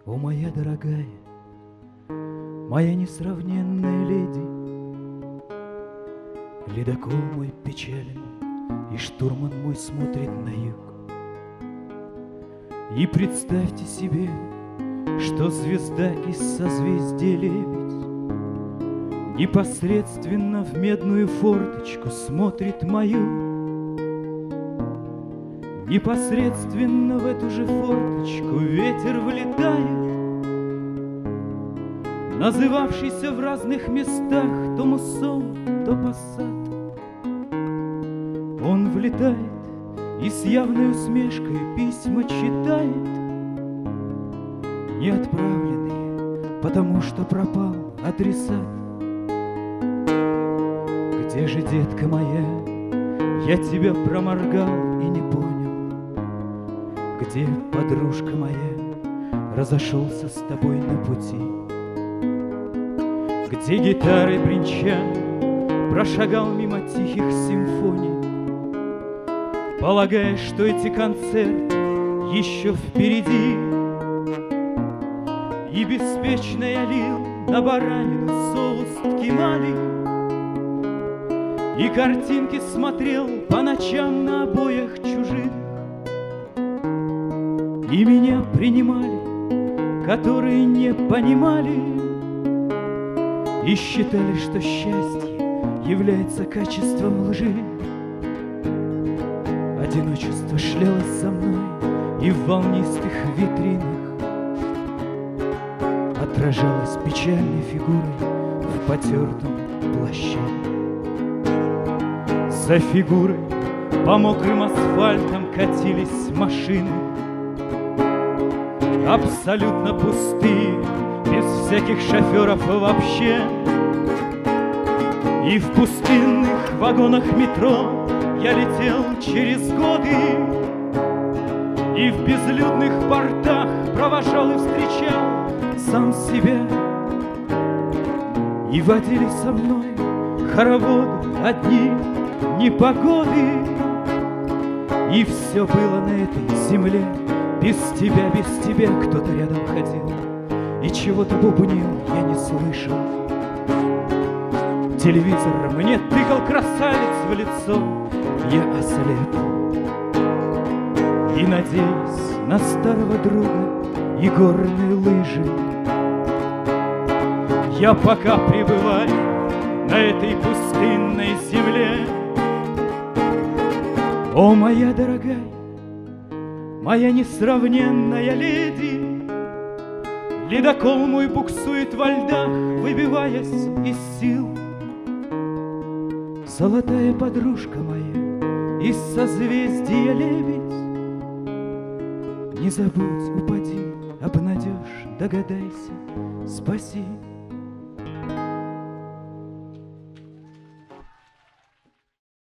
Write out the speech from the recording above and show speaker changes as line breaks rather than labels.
О, моя дорогая, моя несравненная леди, ледокол мой печален, и штурман мой смотрит на юг. И представьте себе, что звезда из созвездия Лебедь непосредственно в медную форточку смотрит мою. Непосредственно в эту же форточку ветер влетает, называвшийся в разных местах то муссон, то пассат. Он влетает и с явной усмешкой письма читает, не отправленные, потому что пропал адресат. Где же, детка моя, я тебя проморгал и не понял? Где, подружка моя, разошелся с тобой на пути? Где гитарой бренча прошагал мимо тихих симфоний, полагая, что эти концерты еще впереди? И беспечно я лил на баранину соус ткемали, и картинки смотрел по ночам на обоях чужих. И меня принимали, которые не понимали и считали, что счастье является качеством лжи. Одиночество шлялось со мной и в волнистых витринах отражалось печальной фигурой в потертом плаще. За фигурой по мокрым асфальтам катились машины, абсолютно пустые, без всяких шоферов вообще. И в пустынных вагонах метро я летел через годы, и в безлюдных портах провожал и встречал сам себя. И водили со мной хороводы одни непогоды, и все было на этой земле без тебя кто-то рядом ходил и чего-то бубнил, я не слышал. Телевизор мне тыкал красавец в лицо, я ослеп. И надеюсь на старого друга и горные лыжи, я пока пребываю на этой пустынной земле. О, моя дорогая, моя несравненная леди, ледокол мой буксует во льдах, выбиваясь из сил. Золотая подружка моя из созвездия Лебедь, не забудь, упади, обнадежь, догадайся, спаси.